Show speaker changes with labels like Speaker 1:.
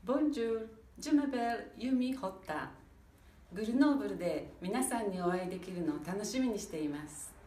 Speaker 1: Bonjour, je m'appelle Yumi Hotta。グルノーブルで皆さんにお会いできるのを楽しみにしています。